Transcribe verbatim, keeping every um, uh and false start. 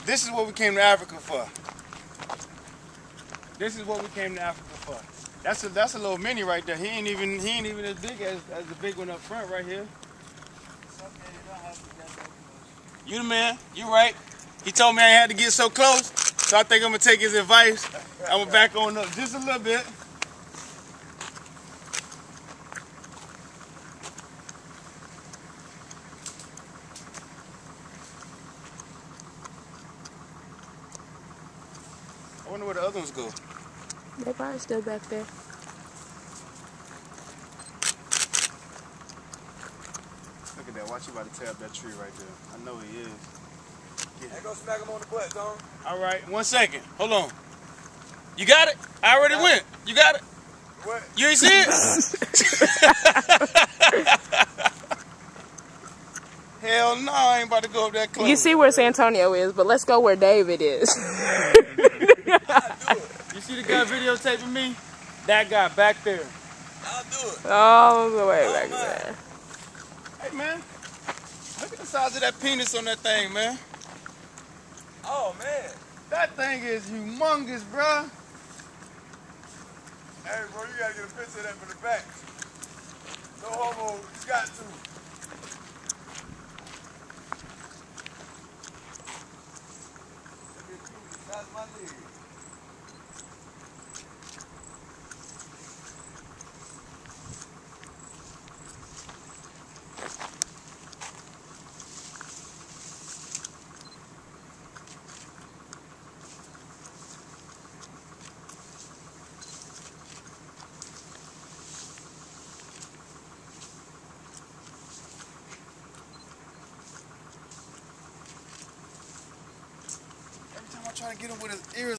This is what we came to Africa for. This is what we came to Africa for. That's a that's a little mini right there. He ain't even he ain't even as big as, as the big one up front right here. You the man. You right. He told me I had to get so close, so I think I'm gonna take his advice. I'm gonna back on up just a little bit. I wonder where the other ones go. They probably still back there. Look at that. Watch you about to tear up that tree right there. I know he is. Hey, go smack him on the butt, Tom. All right. One second. Hold on. You got it? I already Got went. it. You got it? What? You ain't see it? Hell no, I ain't about to go up that close. You see where Santonio is, but let's go where David is. You see the guy videotaping me? That guy back there. I'll do it. All the way Oh, back man. there. Hey, man. Look at the size of that penis on that thing, man. Oh, man. That thing is humongous, bruh. Hey, bro, you gotta get a picture of that from the back. No homo, you got to. That's my leg. Every time I try to get him with his ears